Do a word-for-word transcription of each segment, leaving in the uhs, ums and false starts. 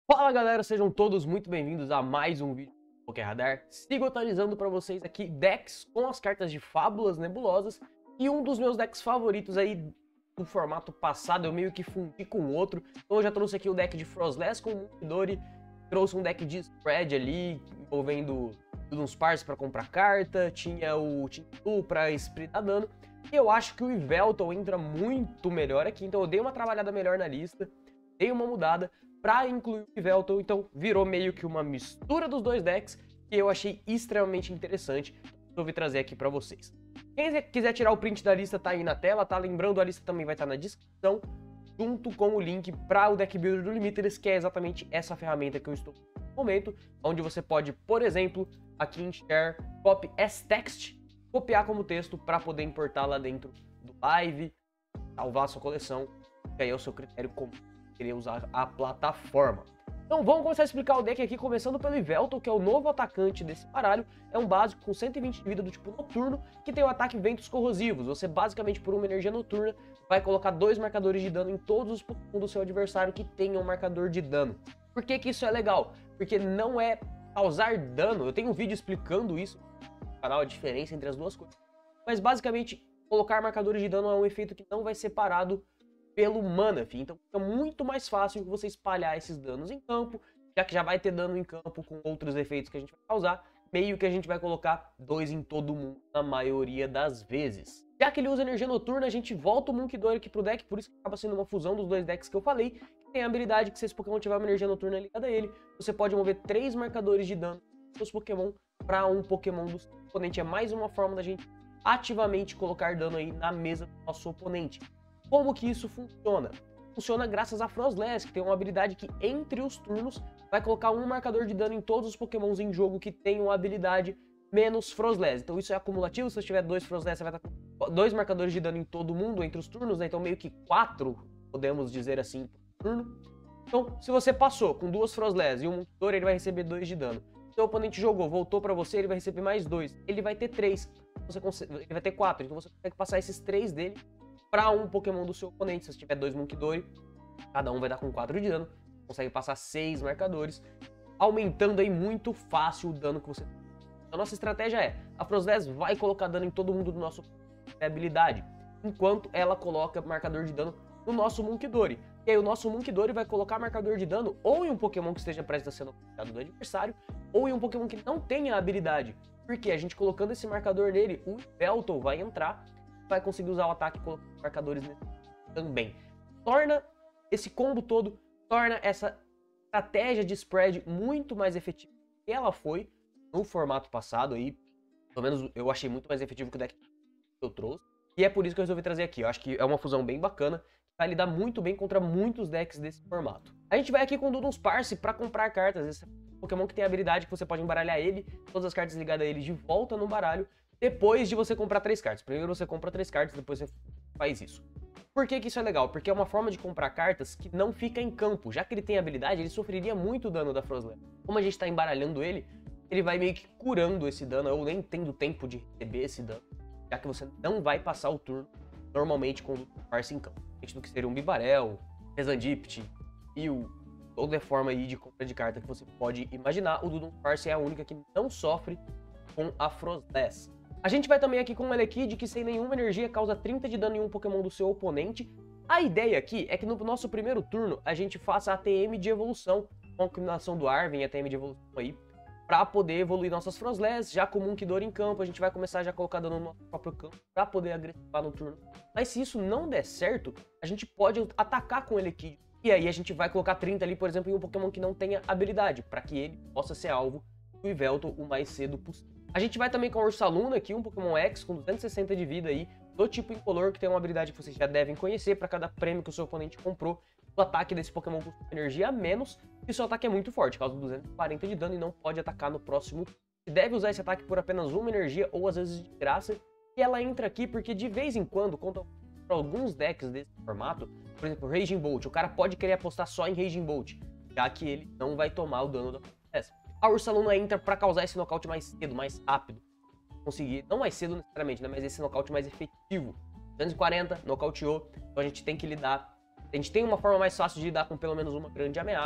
Fala galera, sejam todos muito bem-vindos a mais um vídeo do PokéRadar. Sigo atualizando para vocês aqui decks com as cartas de Fábulas Nebulosas. E um dos meus decks favoritos aí do formato passado, eu meio que fundi com o outro. Então eu já trouxe aqui o deck de Frostless com o Munkidori, trouxe um deck de Spread ali, envolvendo uns Parse para comprar carta, tinha o Tintu para Esprit dar dano. E eu acho que o Yveltal entra muito melhor aqui, então eu dei uma trabalhada melhor na lista, dei uma mudada para incluir o Yveltal, então virou meio que uma mistura dos dois decks que eu achei extremamente interessante, resolvi trazer aqui para vocês. Quem quiser tirar o print da lista tá aí na tela, tá? Lembrando, a lista também vai estar na descrição, junto com o link para o Deck Builder do Limitless, que é exatamente essa ferramenta que eu estou no momento, onde você pode, por exemplo, aqui em Share, copy as text, copiar como texto para poder importar lá dentro do Live, salvar a sua coleção, que aí é o seu critério como querer usar a plataforma. Então vamos começar a explicar o deck aqui, começando pelo Yveltal, que é o novo atacante desse baralho. É um básico com cento e vinte de vida do tipo noturno, que tem o ataque Ventos Corrosivos. Você basicamente, por uma energia noturna, vai colocar dois marcadores de dano em todos os Pokémon do seu adversário que tenham um marcador de dano. Por que que isso é legal? Porque não é causar dano, eu tenho um vídeo explicando isso no canal, a diferença entre as duas coisas. Mas basicamente, colocar marcadores de dano é um efeito que não vai ser parado pelo mana, fi. Então fica muito mais fácil você espalhar esses danos em campo, já que já vai ter dano em campo com outros efeitos que a gente vai causar, meio que a gente vai colocar dois em todo mundo na maioria das vezes. Já que ele usa energia noturna, a gente volta o Munkidori aqui pro deck, por isso que acaba sendo uma fusão dos dois decks que eu falei, que tem a habilidade que se esse Pokémon tiver uma energia noturna ligada a ele, você pode mover três marcadores de dano dos seus Pokémon para um Pokémon do seu oponente. É mais uma forma da gente ativamente colocar dano aí na mesa do nosso oponente. Como que isso funciona? Funciona graças a Frostless, que tem uma habilidade que entre os turnos vai colocar um marcador de dano em todos os Pokémons em jogo que tenham a habilidade menos Frostless. Então isso é acumulativo, se você tiver dois Frostless, você vai estar com dois marcadores de dano em todo mundo entre os turnos, né? Então meio que quatro, podemos dizer assim, por turno. Então se você passou com duas Frostless e um Munkidori, ele vai receber dois de dano. Seu oponente jogou, voltou pra você, ele vai receber mais dois. Ele vai ter três, você consegue, ele vai ter quatro, então você consegue passar esses três dele para um Pokémon do seu oponente. Se você tiver dois Munkidori, cada um vai dar com quatro de dano, consegue passar seis marcadores, aumentando aí muito fácil o dano que você tem. A nossa estratégia é, a Frostless vai colocar dano em todo mundo do nosso habilidade, enquanto ela coloca marcador de dano no nosso Munkidori. E aí o nosso Munkidori vai colocar marcador de dano ou em um Pokémon que esteja prestes a ser nocautado do adversário, ou em um Pokémon que não tenha a habilidade. Porque a gente colocando esse marcador nele, o Yveltal vai entrar, vai conseguir usar o ataque e colocar marcadores nele também. Torna esse combo todo, torna essa estratégia de spread muito mais efetiva do que ela foi no formato passado aí. Pelo menos eu achei muito mais efetivo que o deck que eu trouxe. E é por isso que eu resolvi trazer aqui. Eu acho que é uma fusão bem bacana, que vai lidar muito bem contra muitos decks desse formato. A gente vai aqui com o Dudunsparce para comprar cartas. Esse Pokémon que tem a habilidade que você pode embaralhar ele, todas as cartas ligadas a ele de volta no baralho, depois de você comprar três cartas. Primeiro você compra três cartas, depois você faz isso. Por que que isso é legal? Porque é uma forma de comprar cartas que não fica em campo. Já que ele tem habilidade, ele sofreria muito dano da Frostless. Como a gente está embaralhando ele, ele vai meio que curando esse dano, ou nem tendo tempo de receber esse dano, já que você não vai passar o turno normalmente com o Dudunsparce em campo. A gente do que seria um Bibarel, Rezandipt e o toda a forma aí de compra de carta que você pode imaginar, o Dudunsparce é a única que não sofre com a Frostless. A gente vai também aqui com um Elekid que sem nenhuma energia causa trinta de dano em um Pokémon do seu oponente. A ideia aqui é que no nosso primeiro turno a gente faça a T M de evolução, com a combinação do Arven e a T M de evolução aí, para poder evoluir nossas Frostless, já com o Munkidori em campo, a gente vai começar já a colocar dano no nosso próprio campo para poder agressivar no turno. Mas se isso não der certo, a gente pode atacar com o Elekid. E aí a gente vai colocar trinta ali, por exemplo, em um Pokémon que não tenha habilidade, para que ele possa ser alvo do Yveltal o mais cedo possível. A gente vai também com a Ursaluna aqui, um Pokémon X com duzentos e sessenta de vida aí, do tipo incolor, que tem uma habilidade que vocês já devem conhecer. Para cada prêmio que o seu oponente comprou, o ataque desse Pokémon custa energia a menos, e seu ataque é muito forte, causa duzentos e quarenta de dano e não pode atacar no próximo. Você deve usar esse ataque por apenas uma energia, ou às vezes de graça, e ela entra aqui porque de vez em quando, contra alguns decks desse formato, por exemplo, Raging Bolt, o cara pode querer apostar só em Raging Bolt, já que ele não vai tomar o dano da Frostless. A Ursaluna entra para causar esse nocaute mais cedo, mais rápido. Conseguir, não mais cedo necessariamente, né, mas esse nocaute mais efetivo. duzentos e quarenta, nocauteou, então a gente tem que lidar. A gente tem uma forma mais fácil de lidar com pelo menos uma grande ameaça.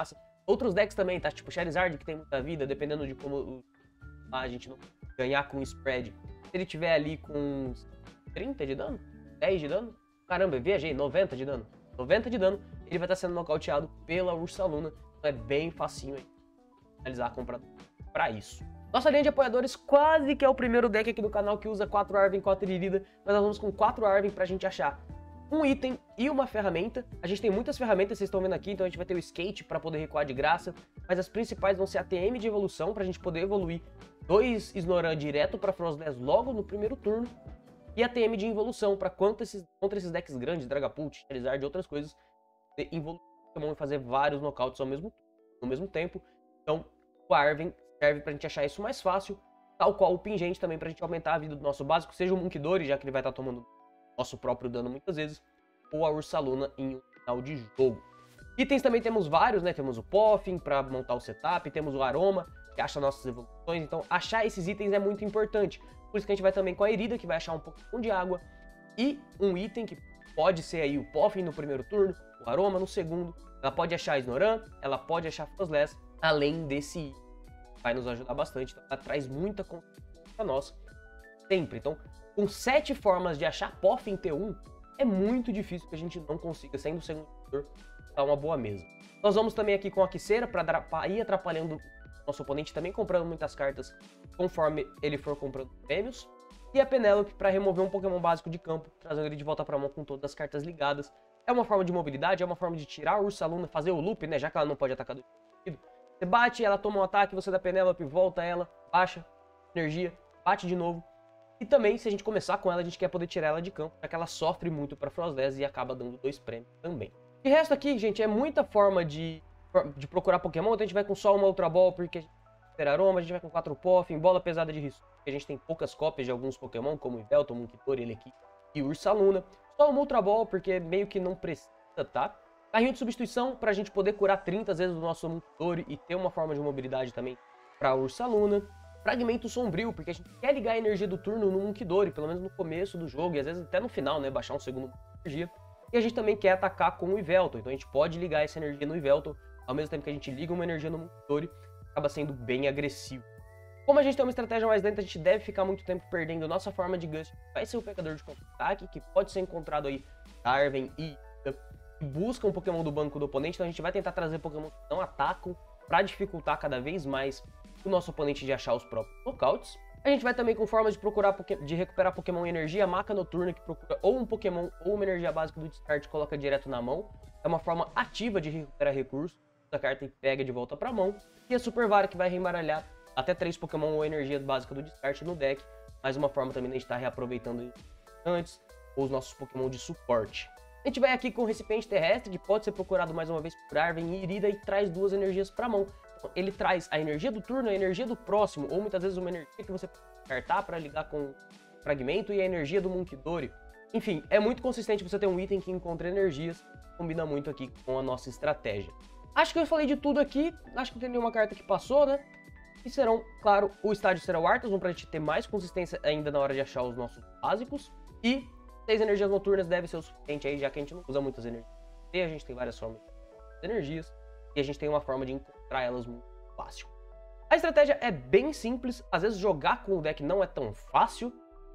Outros decks também, tá? Tipo Charizard, que tem muita vida, dependendo de como a gente não ganhar com spread. Se ele tiver ali com trinta de dano, dez de dano, caramba, viajei, noventa de dano. noventa de dano, ele vai estar sendo nocauteado pela Ursaluna. Então é bem facinho aí finalizar a compra pra isso. Nossa linha de apoiadores quase que é o primeiro deck aqui do canal que usa quatro Arven, quatro Irida, mas nós vamos com quatro Arven pra gente achar um item e uma ferramenta. A gente tem muitas ferramentas, vocês estão vendo aqui, então a gente vai ter o skate para poder recuar de graça, mas as principais vão ser a T M de evolução, pra gente poder evoluir dois Snoran direto pra Frostless logo no primeiro turno, e a T M de evolução para contra esses, contra esses decks grandes, Dragapult, Charizard e outras coisas, evoluir e fazer vários knockouts ao mesmo, no mesmo tempo. Então o Arven serve pra gente achar isso mais fácil, tal qual o Pingente também pra gente aumentar a vida do nosso básico, seja o Munkidori, já que ele vai estar tomando nosso próprio dano muitas vezes, ou a Ursaluna em um final de jogo. Itens também temos vários, né? Temos o Poffin para montar o setup, temos o Aroma, que acha nossas evoluções, então achar esses itens é muito importante. Por isso que a gente vai também com a Irida, que vai achar um pouco de água, e um item que pode ser aí o Poffin no primeiro turno, o Aroma no segundo, ela pode achar Snoran, ela pode achar Frostless, além desse item. Vai nos ajudar bastante, então ela traz muita consistência pra nós, sempre. Então, com sete formas de achar Poffin T um, é muito difícil que a gente não consiga, sendo o segundo jogador, dar uma boa mesa. Nós vamos também aqui com a Kisera para ir atrapalhando o nosso oponente, também comprando muitas cartas conforme ele for comprando prêmios. E a Penelope para remover um Pokémon básico de campo, trazendo ele de volta para a mão com todas as cartas ligadas. É uma forma de mobilidade, é uma forma de tirar a Ursaluna, fazer o loop, né, já que ela não pode atacar do sentido. Você bate, ela toma um ataque, você dá Penelope, volta ela, baixa energia, bate de novo. E também, se a gente começar com ela, a gente quer poder tirar ela de campo, já que ela sofre muito para Frostless e acaba dando dois prêmios também. De resto aqui, gente, é muita forma de, de procurar Pokémon. Então a gente vai com só uma Ultra Ball, porque a gente tem Aroma, a gente vai com quatro Poffin, Bola Pesada de Risco, porque a gente tem poucas cópias de alguns Pokémon, como Yveltal, Munkidori, Elekid e Ursaluna. Só uma Ultra Ball, porque meio que não precisa, tá? Carrinho de substituição, pra gente poder curar trinta vezes do nosso Munkidori e ter uma forma de mobilidade também pra Ursaluna. Fragmento Sombrio, porque a gente quer ligar a energia do turno no Munkidori, pelo menos no começo do jogo, e às vezes até no final, né, baixar um segundo de energia. E a gente também quer atacar com o Yveltal, então a gente pode ligar essa energia no Yveltal, ao mesmo tempo que a gente liga uma energia no Munkidori, acaba sendo bem agressivo. Como a gente tem uma estratégia mais lenta, a gente deve ficar muito tempo perdendo nossa forma de Gust, vai ser o Pecador de Contra-Ataque, que pode ser encontrado aí Arven e que busca um Pokémon do banco do oponente, então a gente vai tentar trazer Pokémon que não atacam, para dificultar cada vez mais o nosso oponente de achar os próprios knockouts. A gente vai também com formas de procurar de recuperar Pokémon em energia, Maca Noturna, que procura ou um Pokémon ou uma energia básica do descarte e coloca direto na mão. É uma forma ativa de recuperar recursos, a carta e pega de volta para a mão. E a Super Vara, que vai reembaralhar até três Pokémon ou energia básica do descarte no deck. Mais uma forma também de a gente estar reaproveitando antes, ou os nossos Pokémon de suporte. A gente vai aqui com o Recipiente Terrestre, que pode ser procurado mais uma vez por Arven e Irida, e traz duas energias para a mão. Ele traz a energia do turno, a energia do próximo, ou muitas vezes uma energia que você pode descartar para ligar com fragmento, e a energia do Munkidori. Enfim, é muito consistente você ter um item que encontra energias, combina muito aqui com a nossa estratégia. Acho que eu falei de tudo aqui, acho que não tem nenhuma carta que passou, né? E serão, claro, o estádio será o Arthas, para a gente ter mais consistência ainda na hora de achar os nossos básicos. E seis energias noturnas deve ser o suficiente aí, já que a gente não usa muitas energias. E a gente tem várias formas de energias, e a gente tem uma forma de encontrar elas muito fácil. A estratégia é bem simples, às vezes jogar com o deck não é tão fácil,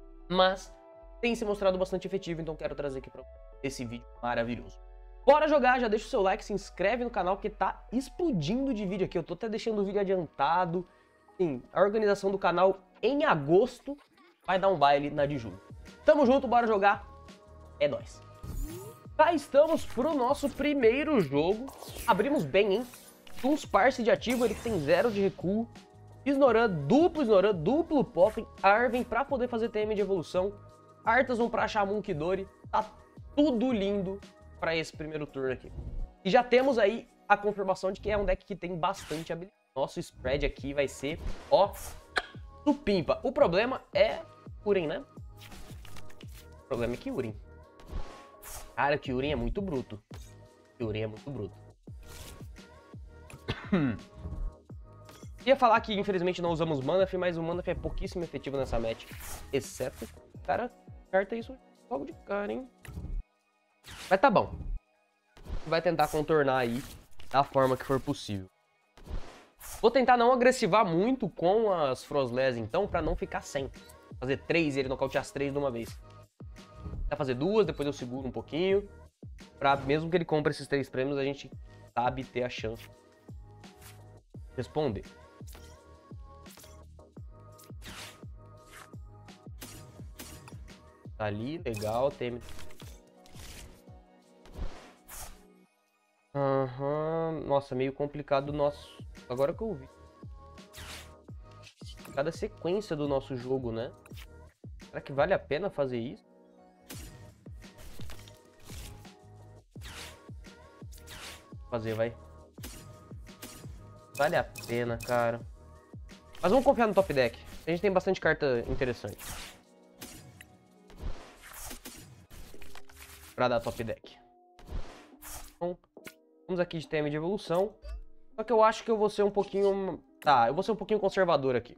mas tem se mostrado bastante efetivo, então quero trazer aqui para esse vídeo maravilhoso. Bora jogar, já deixa o seu like, se inscreve no canal que tá explodindo de vídeo aqui, eu tô até deixando o vídeo adiantado. Sim, a organização do canal em agosto vai dar um baile na de julho. Tamo junto, bora jogar, é nóis. Cá estamos pro nosso primeiro jogo, abrimos bem, hein? Dunsparce de ativo, ele tem zero de recuo. Snoran, duplo Snoran, duplo Poffin, Arven pra poder fazer T M de evolução, Arthas pra achar Munkidori, tá tudo lindo pra esse primeiro turno aqui. E já temos aí a confirmação de que é um deck que tem bastante habilidade. Nosso spread aqui vai ser, ó, supimpa. O problema é Kyurem, né? O problema é Kyurem. Cara, o Kyurem é muito bruto. Kyurem é muito bruto. Ia falar que infelizmente não usamos Manaphy, mas o Manaphy é pouquíssimo efetivo nessa match. Exceto, cara, carta isso logo de cara, hein? Mas tá bom. Vai tentar contornar aí da forma que for possível. Vou tentar não agressivar muito com as Frostless, então, pra não ficar sem. Fazer três e ele nocautear as três de uma vez. Vai fazer duas, depois eu seguro um pouquinho. Pra, mesmo que ele compre esses três prêmios, a gente sabe ter a chance de responder. Tá ali, legal, tem... Aham, nossa, meio complicado o nosso... Agora que eu vi. Cada sequência do nosso jogo, né? Será que vale a pena fazer isso? Fazer, vai. Vale a pena, cara. Mas vamos confiar no top deck. A gente tem bastante carta interessante pra dar top deck. Então, vamos aqui de T M de evolução. Só que eu acho que eu vou ser um pouquinho... Tá, eu vou ser um pouquinho conservador aqui.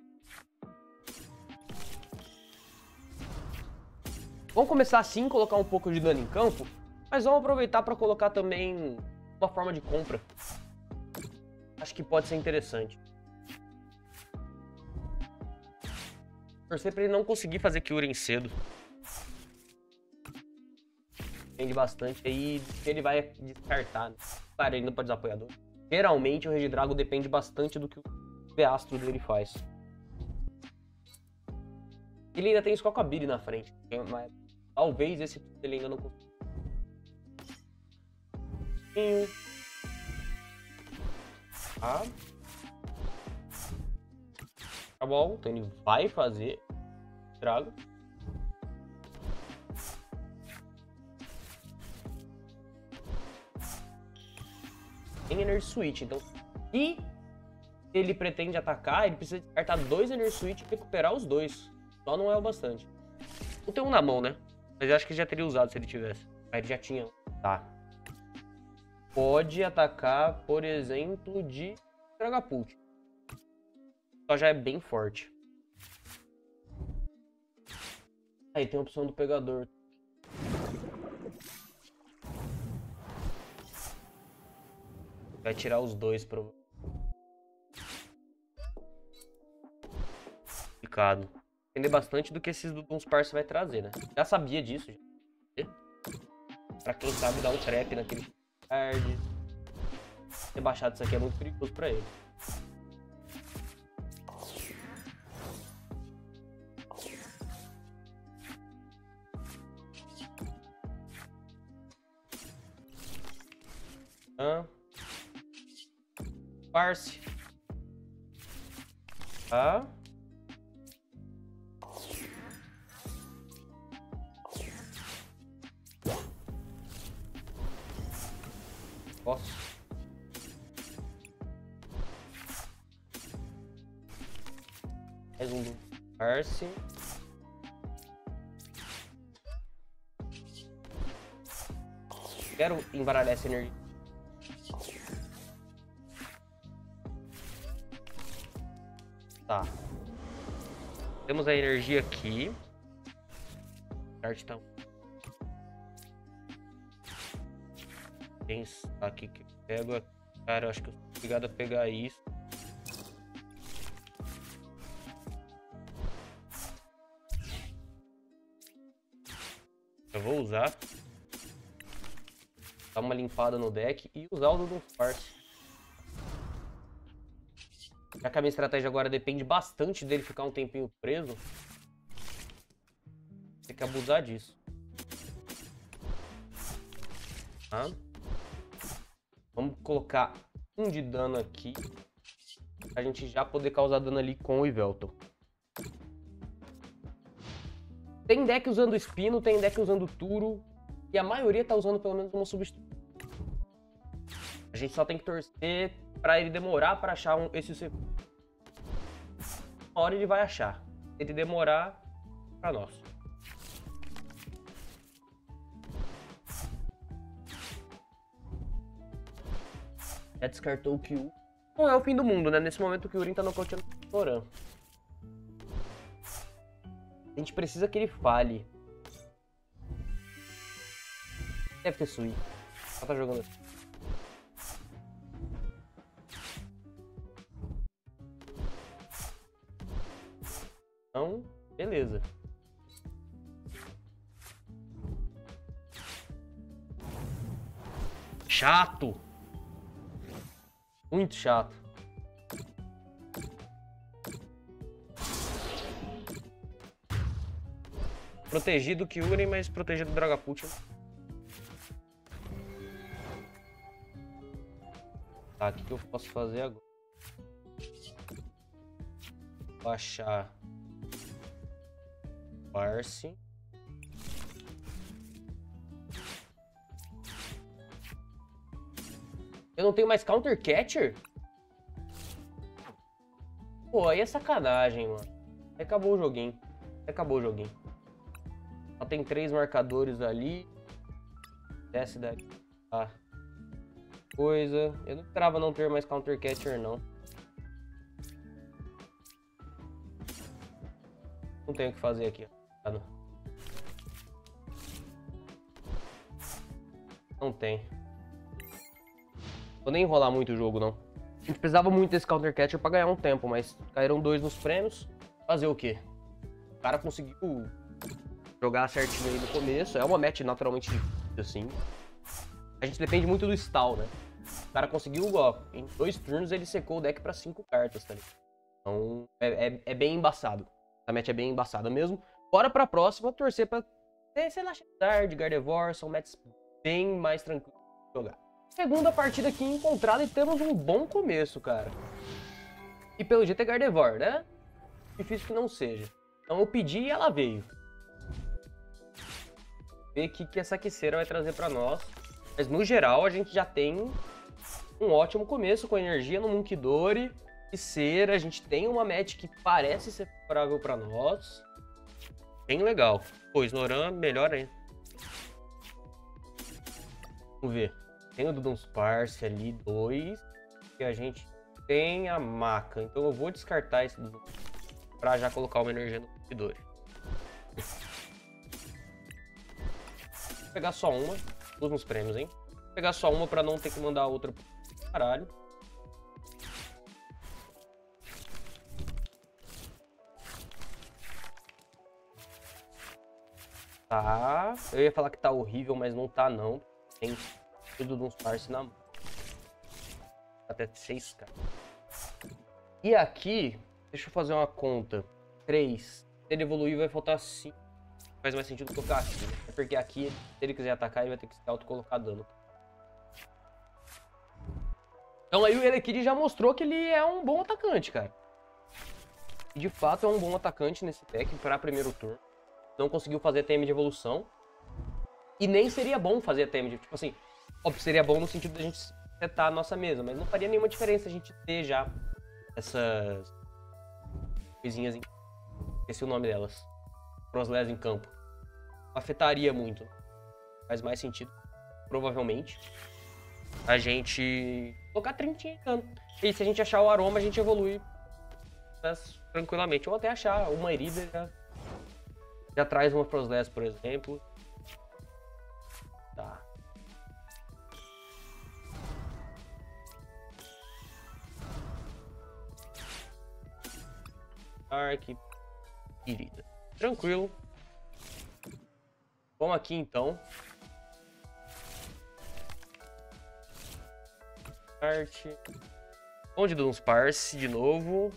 Vamos começar assim, colocar um pouco de dano em campo. Mas vamos aproveitar para colocar também uma forma de compra. Acho que pode ser interessante. Torcer para ele não conseguir fazer Kyurem cedo. Depende bastante aí que ele vai descartar, né? Claro, ele não pode usar apoiador. Geralmente o Regidrago depende bastante do que o V-Astro dele faz. Ele ainda tem Skokabiri na frente, mas talvez esse ele ainda não consiga. Ah. Tá bom, então ele vai fazer Drago. Tem Energy Switch, então se ele pretende atacar, ele precisa descartar dois Energy Switch e recuperar os dois. Só não é o bastante. Não tem um na mão, né? Mas eu acho que já teria usado se ele tivesse. Aí ele já tinha. Tá. Pode atacar, por exemplo, de Dragapult. Só já é bem forte. Aí tem a opção do pegador. Vai tirar os dois pro... Complicado. Depender bastante do que esses Duns Parse vai trazer, né? Já sabia disso. Já. Pra quem sabe dar um trap naquele card. Ter baixado isso aqui é muito perigoso pra ele. Ah. Parse. Ah. Posso. Mais um do Parse. Quero embaralhar essa energia. Tá. Temos a energia aqui. Cartão. Tem aqui que eu pego. Cara, eu acho que eu sou obrigado a pegar isso. Eu vou usar. Dar uma limpada no deck e usar o Duns Parse. Já que a minha estratégia agora depende bastante dele ficar um tempinho preso, tem que abusar disso. Tá? Vamos colocar um de dano aqui, pra gente já poder causar dano ali com o Yveltal. Tem deck usando Espino, tem deck usando Turo, e a maioria tá usando pelo menos uma substituição. A gente só tem que torcer pra ele demorar pra achar um, esse segundo. Uma hora ele vai achar. Se ele demorar, pra nós. Já descartou o Kyu. Não é o fim do mundo, né? Nesse momento o Kyurem tá nocauteando o Noran. A gente precisa que ele fale. Deve ter Sui. Ela tá jogando assim. beleza. Chato. Muito chato. Protegido Kyurem, mas protegido Dragapult. Tá, o que, que eu posso fazer agora? Baixar Parse. Eu não tenho mais Counter Catcher? Pô, aí é sacanagem, mano. Acabou o joguinho. Acabou o joguinho. Só tem três marcadores ali. Desce daqui. Tá. Coisa. Eu não esperava não ter mais Counter Catcher, não. Não tenho o que fazer aqui. Não tem. Vou nem enrolar muito o jogo, não. A gente precisava muito desse Counter Catcher pra ganhar um tempo, mas caíram dois nos prêmios. Fazer o quê? O cara conseguiu jogar certinho aí no começo. É uma match naturalmente difícil, assim. A gente depende muito do stall, né? O cara conseguiu, ó, em dois turnos ele secou o deck pra cinco cartas, tá ligado? Então, é, é, é bem embaçado. A match é bem embaçada mesmo. Bora pra próxima, torcer pra ter, sei lá, Charizard, Gardevoir, são matches bem mais tranquilos de jogar. Segunda partida aqui encontrada e temos um bom começo, cara. E pelo jeito é Gardevoir, né? Difícil que não seja. Então eu pedi e ela veio. Ver o que, que essa Kisera vai trazer pra nós. Mas no geral a gente já tem um ótimo começo com energia no Munkidori. Kisera, a gente tem uma match que parece ser favorável pra nós. Bem legal. Pô, Snoran melhor ainda. Vamos ver. Tem o Dunsparce ali, dois. E a gente tem a Maca. Então eu vou descartar esse Dudu pra já colocar uma energia no Munkidori. Vou pegar só uma. Duas nos prêmios, hein? Vou pegar só uma pra não ter que mandar outra pro caralho. Tá. Eu ia falar que tá horrível, mas não tá, não. Tem tudo de uns parse na mão. Até seis K. E aqui, deixa eu fazer uma conta. três. Se ele evoluir, vai faltar cinco. Faz mais sentido colocar aqui, né? É porque aqui, se ele quiser atacar, ele vai ter que se auto-colocar dano. Então aí o Elekid já mostrou que ele é um bom atacante, cara. E de fato é um bom atacante nesse deck para primeiro turno. Não conseguiu fazer T M de evolução. E nem seria bom fazer T M de... Tipo assim, óbvio, seria bom no sentido da gente setar a nossa mesa. Mas não faria nenhuma diferença a gente ter já essas coisinhas em... Esqueci o nome delas. Frostless em campo. Afetaria muito. Faz mais sentido, provavelmente, a gente colocar trinta em dano. E se a gente achar o aroma, a gente evolui tranquilamente. Ou até achar uma herida, já, já traz uma Frostless, por exemplo. Tá. Ark. Herida. Tranquilo. Vamos aqui então. Arte. Onde de uns parse de novo.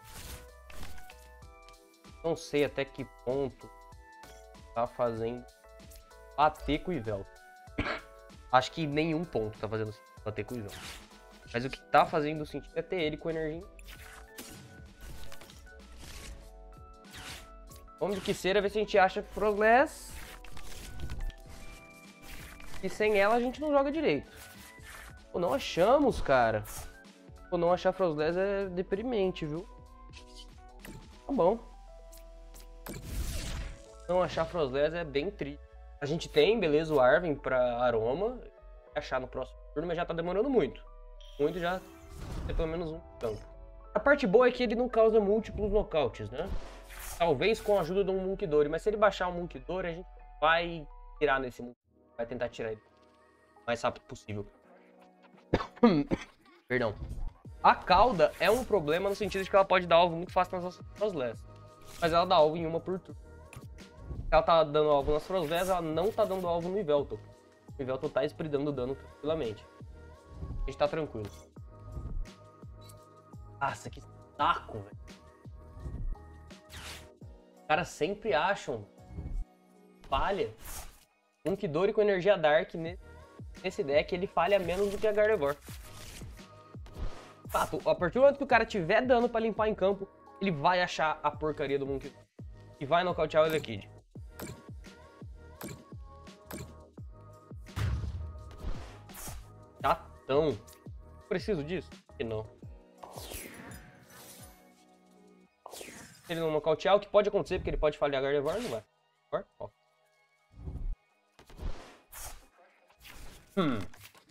Não sei até que ponto tá fazendo bater com o Ivel. Acho que nenhum ponto tá fazendo bater com o Ivel. Mas o que tá fazendo sentido é ter ele com energia. Vamos de Kisera, ver se a gente acha Frostless. E sem ela a gente não joga direito. Pô, não achamos, cara. Pô, não achar Frostless é deprimente, viu? Tá bom. Não achar Frostless é bem triste. A gente tem, beleza, o Arven pra Aroma. Achar no próximo turno, mas já tá demorando muito. Muito já tem pelo menos um campo. A parte boa é que ele não causa múltiplos nocautes, né? Talvez com a ajuda de um Munkidori, mas se ele baixar um Munkidori, a gente vai tirar nesse Munkidori. Vai tentar tirar ele o mais rápido possível. Perdão. A cauda é um problema no sentido de que ela pode dar alvo muito fácil nas nossas Frostless. Mas ela dá alvo em uma por turno. Ela tá dando alvo nas Frostlass, ela não tá dando alvo no Yveltal. O Yveltal tá espridando dano tranquilamente. A gente tá tranquilo. Nossa, que saco, velho. Os caras sempre acham falha. Um Kidori com energia Dark nesse deck, ele falha menos do que a Gardevoir. Fato, a partir do momento que o cara tiver dano pra limpar em campo, ele vai achar a porcaria do Monkey e vai nocautear o Elekid. Chatão. Preciso disso? Que não. Se ele não nocautear, o que pode acontecer, porque ele pode falhar a Gardevoir, não vai. Ó. Hum.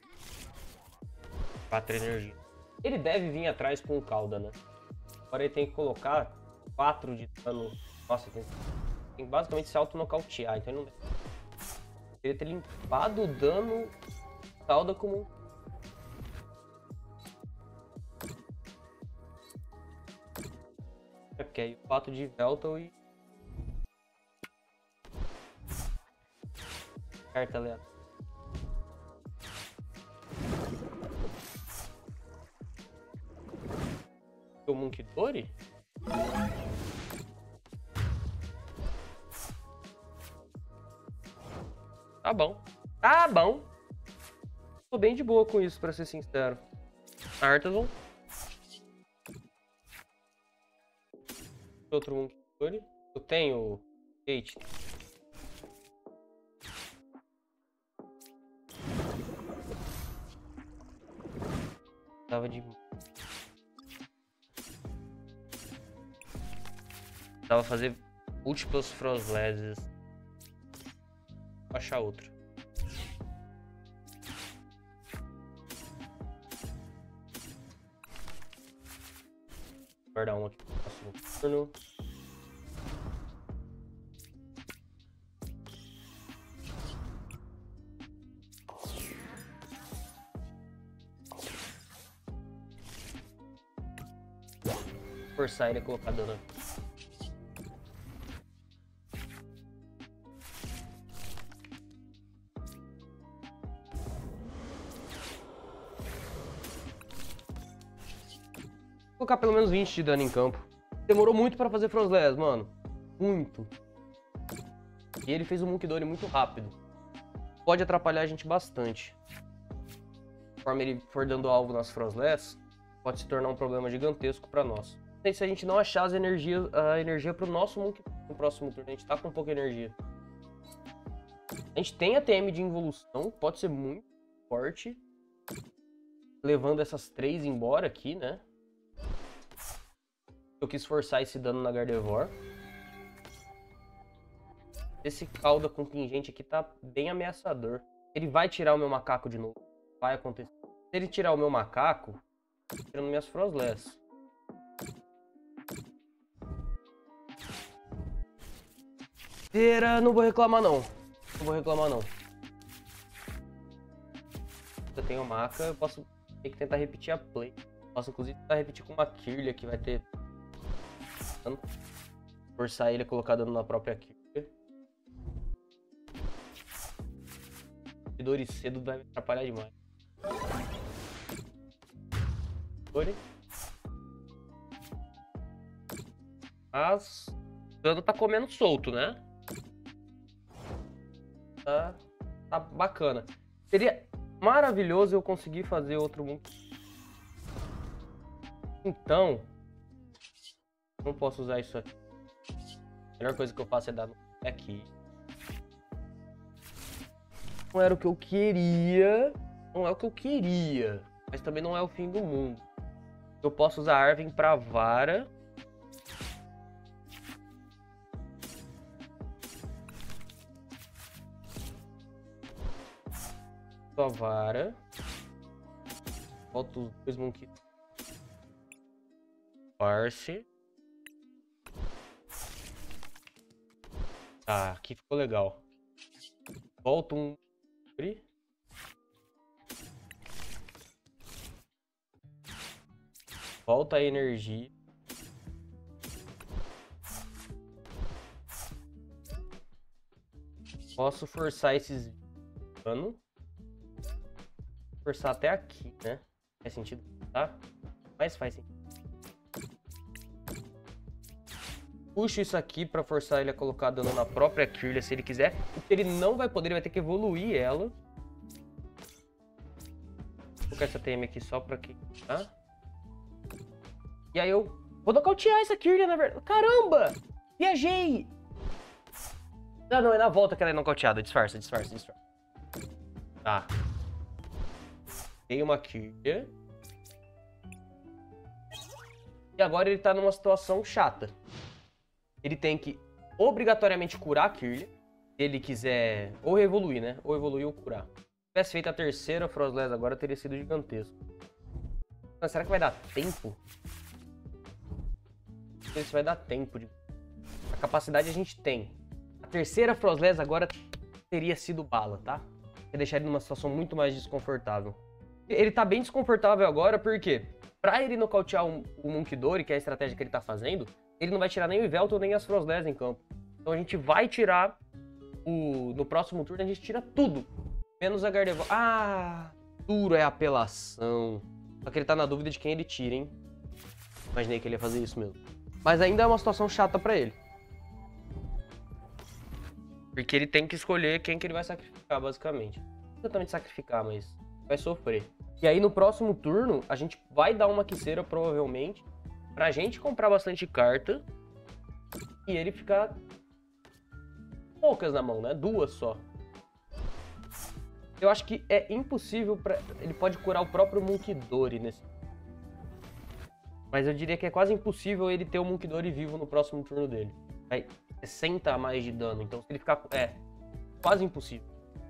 quatro energia. Ele deve vir atrás com o Cauda, né? Agora ele tem que colocar quatro de dano. Nossa, tem, tem basicamente se auto-nocautear, então ele não deve. Ele ter limpado o dano Cauda como... É porque aí o fato de Yveltal e... Carta aleatória. O Munkidori? Tá bom. Tá bom. Tô bem de boa com isso, pra ser sincero. Artazon. Outro Munkidori. Eu tenho... Kate. Tava de... Dava fazer múltiplas Frostlasses. Vou achar outro. Vou guardar um aqui no próximo turno. Forçar ele a colocar dano. Vou colocar pelo menos vinte de dano em campo. Demorou muito pra fazer Frostlass, mano. Muito. E ele fez o Munkidori muito rápido. Pode atrapalhar a gente bastante. Conforme ele for dando alvo nas Frostlass, pode se tornar um problema gigantesco pra nós. Se a gente não achar as energias, a energia pro nosso Munkidori no próximo turno, a gente tá com pouca energia. A gente tem a T M de involução, pode ser muito forte. Levando essas três embora aqui, né? Eu quis forçar esse dano na Gardevoir. Esse Cauda contingente aqui tá bem ameaçador. Ele vai tirar o meu macaco de novo. Vai acontecer. Se ele tirar o meu macaco, tirando minhas Frostlass. Não vou reclamar não. Não vou reclamar não. Eu tenho maca, eu posso ter que tentar repetir a play. Posso inclusive tentar repetir com uma Kirlia que vai ter... Forçar ele a colocar dano na própria Kirlia. Dori cedo vai me atrapalhar demais. Dori. Mas o dano tá comendo solto, né? Tá, tá bacana. Seria maravilhoso eu conseguir fazer outro mundo. Então, não posso usar isso aqui. A melhor coisa que eu faço é dar aqui. Não era o que eu queria. Não é o que eu queria. Mas também não é o fim do mundo. Eu posso usar Arven pra vara. Sua vara. Volta os dois Monkey. Parse. Tá, aqui ficou legal. Volta um... Volta a energia. Posso forçar esses dano. Forçar até aqui, né? Faz sentido, tá? Mas faz sentido. Puxo isso aqui pra forçar ele a colocar dano na própria Kirlia, se ele quiser. O que ele não vai poder, ele vai ter que evoluir ela. Vou colocar essa T M aqui só pra aqui, tá? E aí eu vou nocautear essa Kirlia, na verdade. Caramba! Viajei! Não, não, é na volta que ela é nocauteada. Disfarça, disfarça, disfarça. Tá. Tem uma Kirlia. E agora ele tá numa situação chata. Ele tem que obrigatoriamente curar a Kirlia. Se ele quiser ou evoluir, né? Ou evoluir ou curar. Se tivesse feito a terceira Frostless agora, teria sido gigantesco. Mas será que vai dar tempo? Não sei se vai dar tempo. De... A capacidade a gente tem. A terceira Frostless agora teria sido bala, tá? Ia deixar ele numa situação muito mais desconfortável. Ele tá bem desconfortável agora, porque pra ele nocautear o, o Munkidori, que é a estratégia que ele tá fazendo, ele não vai tirar nem o Yveltal nem as Frostless em campo. Então a gente vai tirar o... No próximo turno a gente tira tudo. Menos a Gardevoir. Ah! Duro é apelação. Só que ele tá na dúvida de quem ele tira, hein? Imaginei que ele ia fazer isso mesmo. Mas ainda é uma situação chata pra ele. Porque ele tem que escolher quem que ele vai sacrificar, basicamente. Não exatamente sacrificar, mas vai sofrer. E aí no próximo turno, a gente vai dar uma Quiceira, provavelmente, pra gente comprar bastante carta e ele ficar poucas na mão, né? Duas só. Eu acho que é impossível pra... Ele pode curar o próprio Munkidori nesse... Mas eu diria que é quase impossível ele ter o Munkidori vivo no próximo turno dele. Vai sessenta a mais de dano, então se ele ficar... É, quase impossível.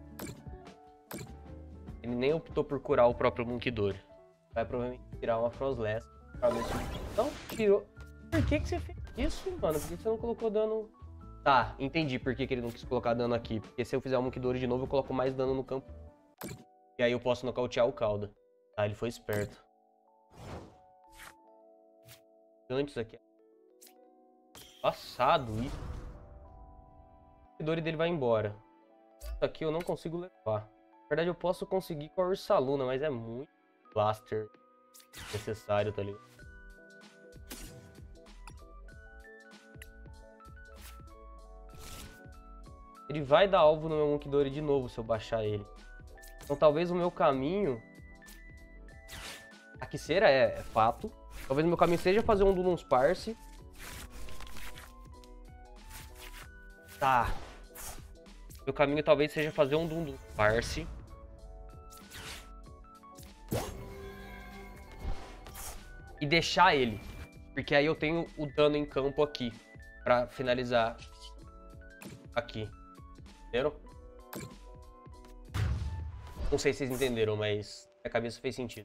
Ele nem optou por curar o próprio Munkidori. Vai provavelmente tirar uma Frostless. Não, tirou. Por que que você fez isso, mano? Por que você não colocou dano... Tá, entendi por que que ele não quis colocar dano aqui. Porque se eu fizer o Munkidori de novo, eu coloco mais dano no campo. E aí eu posso nocautear o Calda. Tá, ele foi esperto. Antes aqui. Passado isso. O Munkidori dele vai embora. Isso aqui eu não consigo levar. Na verdade eu posso conseguir com a Ursaluna, mas é muito blaster necessário, tá ligado? Ele vai dar alvo no meu Munkidori de novo se eu baixar ele. Então talvez o meu caminho... A Quiceira é, é fato. Talvez o meu caminho seja fazer um Dunsparce. Tá. Meu caminho talvez seja fazer um Dunsparce. E deixar ele. Porque aí eu tenho o dano em campo aqui. Pra finalizar. Aqui. Entenderam? Não sei se vocês entenderam, mas a cabeça fez sentido.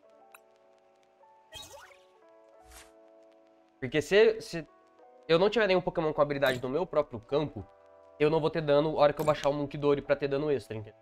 Porque se, se eu não tiver nenhum Pokémon com habilidade no meu próprio campo, eu não vou ter dano na hora que eu baixar o Munkidori pra ter dano extra, entendeu?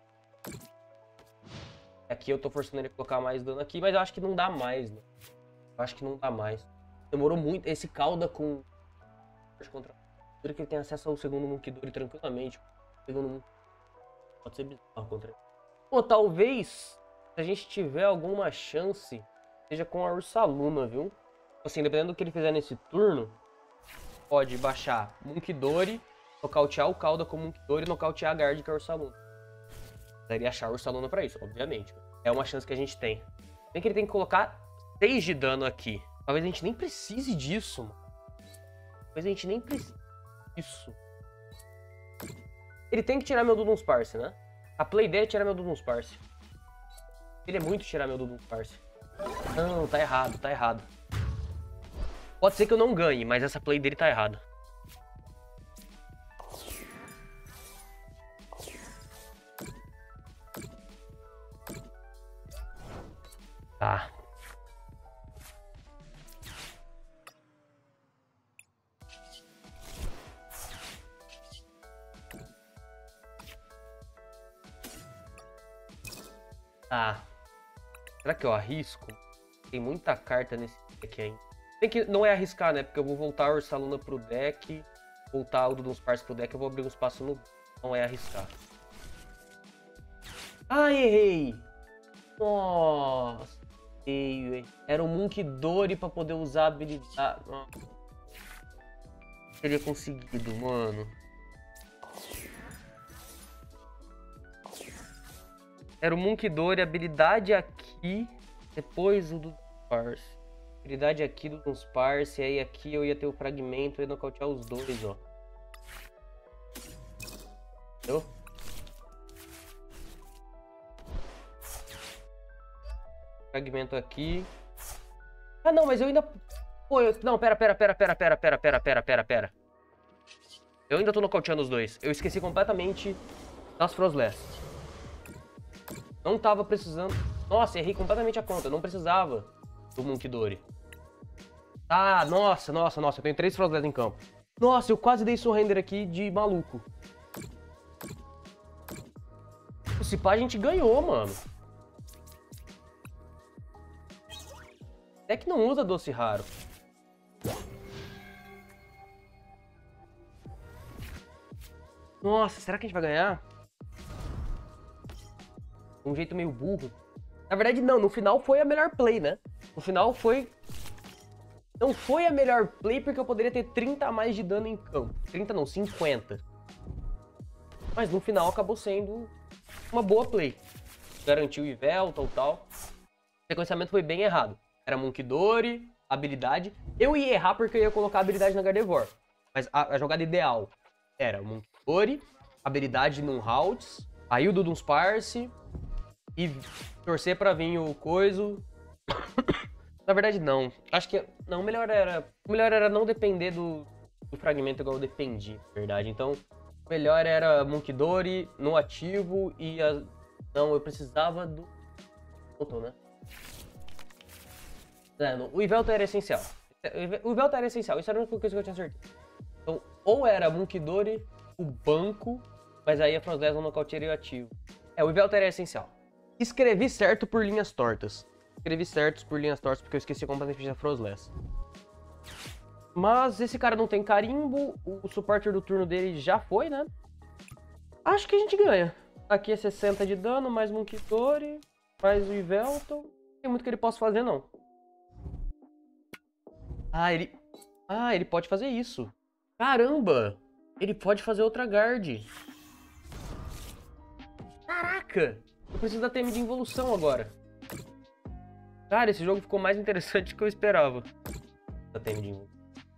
Aqui eu tô forçando ele a colocar mais dano aqui, mas eu acho que não dá mais, né? Eu acho que não dá mais. Demorou muito. Esse Calda com... Contra... que ele tem acesso ao segundo Munkidori tranquilamente. Segundo Munkidori. Pode ser bizarro contra ele. Pô, talvez, se a gente tiver alguma chance, seja com a Ursaluna, viu? Assim, dependendo do que ele fizer nesse turno, pode baixar Munkidori, nocautear o Calda com o Munkidori e nocautear a Guard com a Ursaluna. Precisaria achar a Ursaluna pra isso, obviamente. É uma chance que a gente tem. Bem que ele tem que colocar seis de dano aqui. Talvez a gente nem precise disso, mano. Talvez a gente nem precise disso. Ele tem que tirar meu Dunsparce, né? A play dele é tirar meu Dunsparce. Ele é muito tirar meu Dunsparce. Não, tá errado, tá errado. Pode ser que eu não ganhe, mas essa play dele tá errada. Tá. Tá. Será que eu arrisco? Tem muita carta nesse deck ainda. Tem que, não é arriscar, né? Porque eu vou voltar a Ursaluna pro deck, voltar o Dunsparce pro deck, eu vou abrir um espaço no... Não é arriscar. Ai, errei! Nossa, feio, hein? Era um Munkidori pra poder usar a habilidade. Nossa. Teria conseguido, mano. Era o Munkidori, habilidade aqui, depois o do Sparse. Habilidade aqui do Sparse, aí aqui eu ia ter o fragmento e nocautear os dois, ó. Entendeu? Fragmento aqui. Ah, não, mas eu ainda... Pô, eu... Não, pera, pera, pera, pera, pera, pera, pera, pera, pera, pera. Eu ainda tô nocauteando os dois. Eu esqueci completamente das Frozless. Não tava precisando... Nossa, errei completamente a conta. Eu não precisava do Munkidori. Ah, nossa, nossa, nossa. Eu tenho três Frozless em campo. Nossa, eu quase dei surrender aqui de maluco. Se pá, a gente ganhou, mano. Até que não usa doce raro. Nossa, será que a gente vai ganhar? De um jeito meio burro. Na verdade, não. No final foi a melhor play, né? No final foi... Não foi a melhor play porque eu poderia ter trinta a mais de dano em campo. trinta não, cinquenta. Mas no final acabou sendo uma boa play. Garantiu o Yveltal ou tal. O sequenciamento foi bem errado. Era Munkidori, habilidade. Eu ia errar porque eu ia colocar a habilidade na Gardevoir. Mas a, a jogada ideal era Munkidori, habilidade num Haltz, aí o Dudunsparce e torcer pra vir o coiso. Na verdade, não. Acho que não, o melhor era, o melhor era não depender do, do fragmento igual eu dependi, na verdade. Então, o melhor era Munkidori no ativo e a... Não, eu precisava do... Voltou, né? É, no... O Yveltal era essencial. O Yveltal era essencial, isso era a única coisa que eu tinha certeza. Então, ou era Munkidori, o banco, mas aí a Frozless não nocautearia o ativo. É, o Yveltal era essencial. Escrevi certo por linhas tortas. Escrevi certos por linhas tortas porque eu esqueci completamente da Frozless. Mas esse cara não tem carimbo, o supporter do turno dele já foi, né? Acho que a gente ganha. Aqui é sessenta de dano, mais Munkidori, mais o Yveltal. Não tem muito que ele possa fazer, não. Ah, ele... Ah, ele pode fazer isso. Caramba! Ele pode fazer outra guard. Caraca! Eu preciso da T M de involução agora. Cara, esse jogo ficou mais interessante do que eu esperava. Da T M de involução.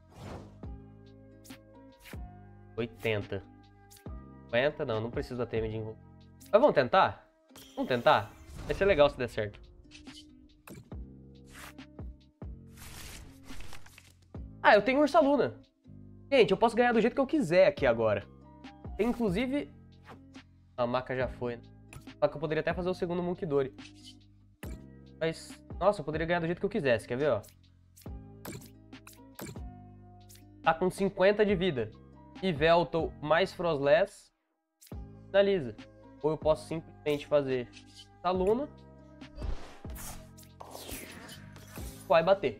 oitenta. cinquenta? Não, não preciso da T M de involução. Mas vamos tentar? Vamos tentar? Vai ser legal se der certo. Ah, eu tenho Ursaluna. Gente, eu posso ganhar do jeito que eu quiser aqui agora. Tem, inclusive... A Maca já foi, né? Só que eu poderia até fazer o segundo Munkidori. Mas, nossa, eu poderia ganhar do jeito que eu quisesse. Quer ver, ó? Tá com cinquenta de vida. Yveltal mais Frozless. Finaliza. Ou eu posso simplesmente fazer Ursaluna. Vai bater.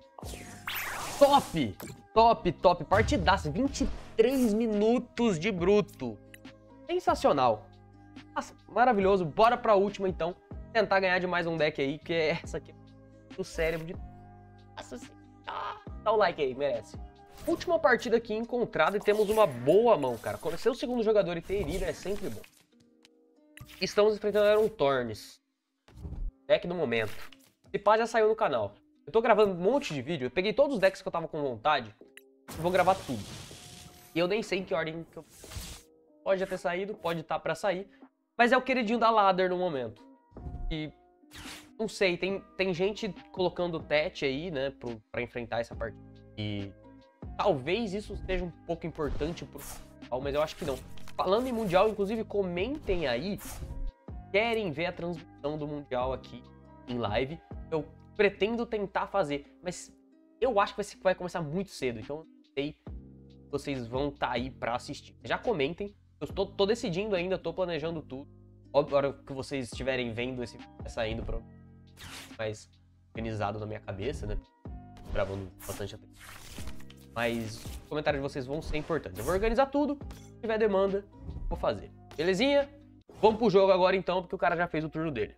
Top! Top, top. Partidaça. vinte e três minutos de bruto. Sensacional. Nossa, maravilhoso. Bora pra última, então. Tentar ganhar de mais um deck aí, que é essa aqui. O cérebro de... Nossa senhora. Dá o like aí, merece. Última partida aqui encontrada e temos uma boa mão, cara. Ser o segundo jogador e ter Ira é sempre bom. Estamos enfrentando Iron Thorns. Deck do momento. Se pá, já saiu no canal. Eu tô gravando um monte de vídeo, eu peguei todos os decks que eu tava com vontade e vou gravar tudo. E eu nem sei em que ordem que eu... Pode já ter saído, pode estar pra sair, mas é o queridinho da Ladder no momento. E não sei, tem, tem gente colocando Tete aí, né, pro, pra enfrentar essa partida. E talvez isso seja um pouco importante pro Mundial, mas eu acho que não. Falando em Mundial, inclusive, comentem aí, querem ver a transmissão do Mundial aqui em live. Eu pretendo tentar fazer, mas eu acho que vai começar muito cedo, então eu não sei se vocês vão estar tá aí pra assistir. Já comentem, eu tô, tô decidindo ainda, tô planejando tudo. Óbvio, a hora que vocês estiverem vendo esse vídeo saindo pra mais organizado na minha cabeça, né? Gravando bastante atenção. Mas os comentários de vocês vão ser importantes. Eu vou organizar tudo, se tiver demanda, vou fazer. Belezinha? Vamos pro jogo agora então, porque o cara já fez o turno dele.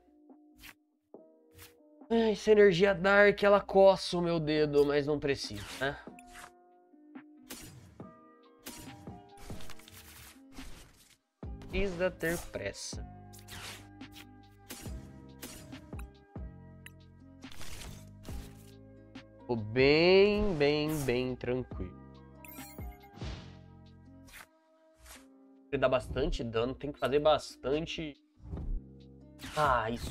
Ai, essa energia Dark, ela coça o meu dedo, mas não precisa, né? Precisa ter pressa. Tô bem, bem, bem tranquilo. Ele dá bastante dano, tem que fazer bastante... Ah, isso.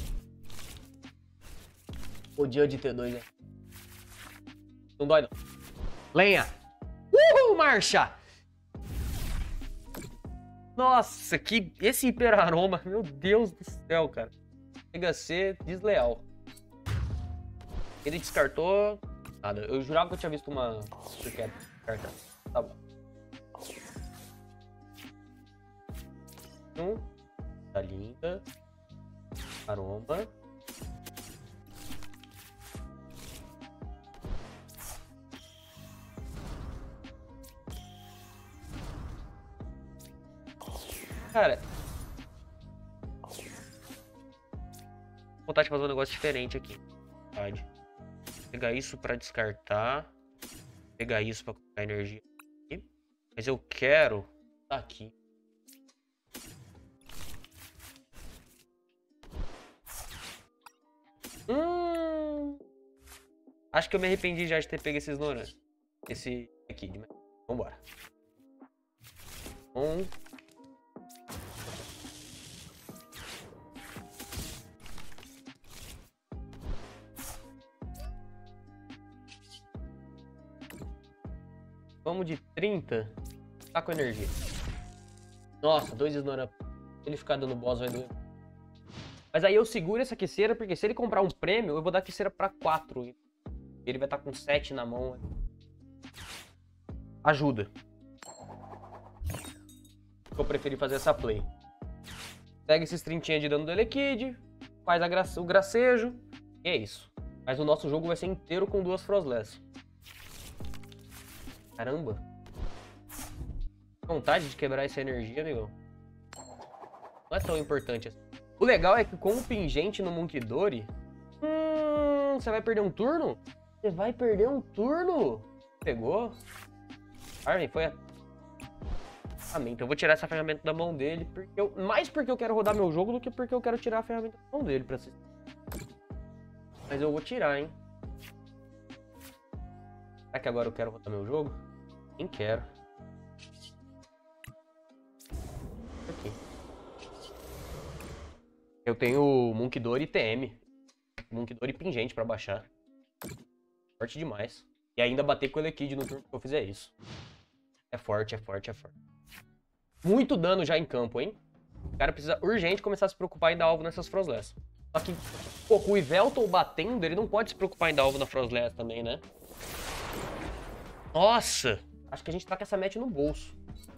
Podia de T dois, né? Não dói, não. Lenha! Uhul, marcha! Nossa, que... Esse hiperaroma, meu Deus do céu, cara. Chega a ser desleal. Ele descartou... Nada. Eu jurava que eu tinha visto uma... Descartar. Tá bom. Um. Tá linda. Aroma. Cara, vontade de fazer um negócio diferente aqui. Pode. Pegar isso pra descartar. Pegar isso pra colocar energia aqui. Mas eu quero tá aqui. Hum. Acho que eu me arrependi já de ter pego esse ignorante. Esse aqui. Vambora. Um. Vamos de trinta. Tá com energia. Nossa, dois ignorantes. Se ele ficar dando boss vai doer. Mas aí eu seguro essa aqueceira, porque se ele comprar um prêmio, eu vou dar aqueceira pra quatro. Ele vai estar com sete na mão. Ajuda. Eu preferi fazer essa play. Pega esses trinta de dano do Elekid, faz a gra o gracejo, e é isso. Mas o nosso jogo vai ser inteiro com duas Frostless. Caramba. Vontade de quebrar essa energia, amigão. Não é tão importante assim. O legal é que com o pingente no Munkidori... Hum, você vai perder um turno? Você vai perder um turno? Pegou? Armin, foi a... Ah, então eu vou tirar essa ferramenta da mão dele. Porque eu... Mais porque eu quero rodar meu jogo do que porque eu quero tirar a ferramenta da mão dele. Pra ser... Mas eu vou tirar, hein? Será que agora eu quero rodar meu jogo? Nem quero. Aqui. Eu tenho Munkidori e T M. Munkidori e Pingente pra baixar. Forte demais. E ainda bater com o Elekid no turno que eu fizer isso. É forte, é forte, é forte. Muito dano já em campo, hein? O cara precisa urgente começar a se preocupar em dar alvo nessas Frostless. Só que, pô, com o Yveltal batendo, ele não pode se preocupar em dar alvo na Frostless também, né? Nossa! Acho que a gente tá com essa match no bolso.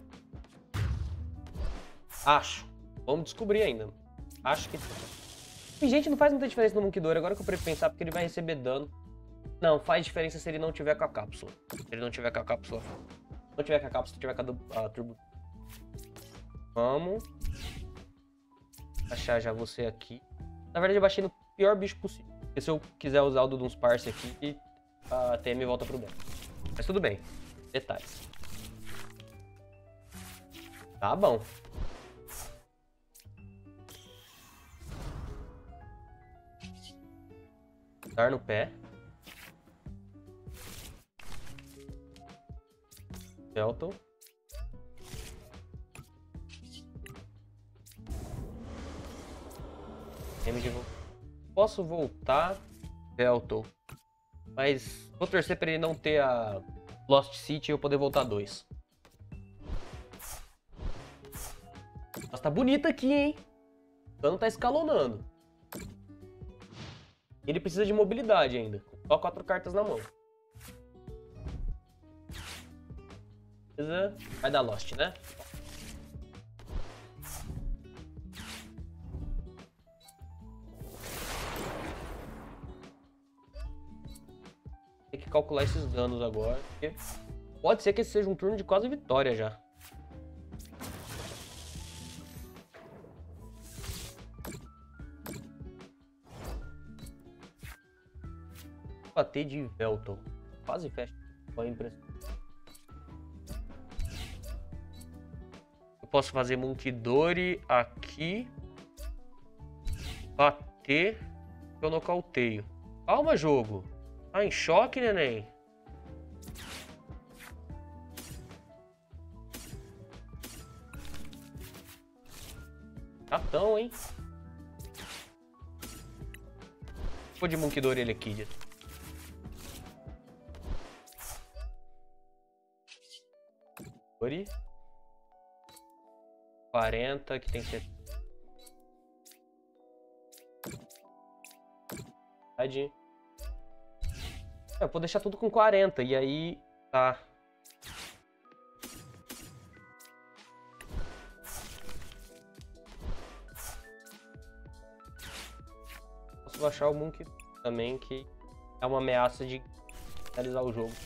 Acho. Vamos descobrir ainda. Acho que... Gente, não faz muita diferença no Munkidori. Agora que eu prefiro pensar, porque ele vai receber dano. Não, faz diferença se ele não tiver com a cápsula. Se ele não tiver com a cápsula. Se não tiver com a cápsula, se tiver com a, a turbo. Vamos. Achar já você aqui. Na verdade, eu baixei no pior bicho possível. Porque se eu quiser usar o do Duns Parse aqui, a T M volta pro deck. Mas tudo bem. Detalhes. Tá bom. Dar no pé. Yveltal. M de volta. Posso voltar. Yveltal. Mas vou torcer pra ele não ter a Lost City e eu poder voltar dois. Nossa, tá bonita aqui, hein? O dano tá escalonando. Ele precisa de mobilidade ainda. Só quatro cartas na mão. Beleza. Vai dar Lost, né? Tem que calcular esses danos agora. Porque pode ser que esse seja um turno de quase vitória já. Bater de Velton. Quase fecha. Qual a impressão? Eu posso fazer Munkidori aqui. Bater. Eu nocauteio. Calma, jogo. Tá em choque, neném? Chatão, hein? Vou de Munkidori ele aqui, gente. quarenta, que tem que ser. Eu vou deixar tudo com quarenta, e aí tá. Posso baixar o Munk também, que é uma ameaça de finalizar o jogo.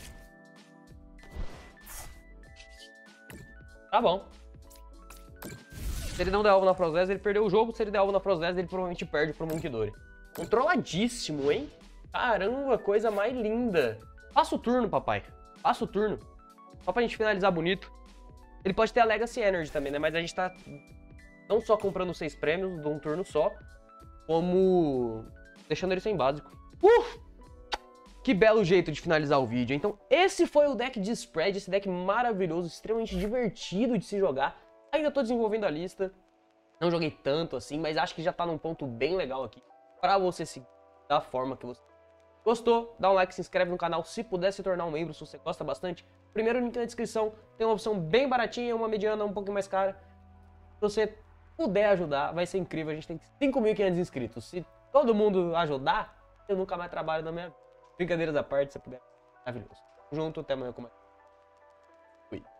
Tá bom. Se ele não der alvo na Frozes, ele perdeu o jogo. Se ele der alvo na Frozes, ele provavelmente perde pro Munkidori. Controladíssimo, hein? Caramba, coisa mais linda. Passa o turno, papai. Passa o turno. Só pra gente finalizar bonito. Ele pode ter a Legacy Energy também, né? Mas a gente tá não só comprando seis prêmios de um turno só, como deixando ele sem básico. Uh! Que belo jeito de finalizar o vídeo. Então, esse foi o deck de Spread, esse deck maravilhoso, extremamente divertido de se jogar. Ainda tô desenvolvendo a lista. Não joguei tanto assim, mas acho que já tá num ponto bem legal aqui pra você seguir da forma que você gostou. Dá um like, se inscreve no canal se puder se tornar um membro, se você gosta bastante. Primeiro link na descrição, tem uma opção bem baratinha, uma mediana um pouquinho mais cara. Se você puder ajudar, vai ser incrível. A gente tem cinco mil e quinhentos inscritos. Se todo mundo ajudar, eu nunca mais trabalho na minha vida. Brincadeiras à parte, se você puder. Maravilhoso. Junto, até amanhã com mais.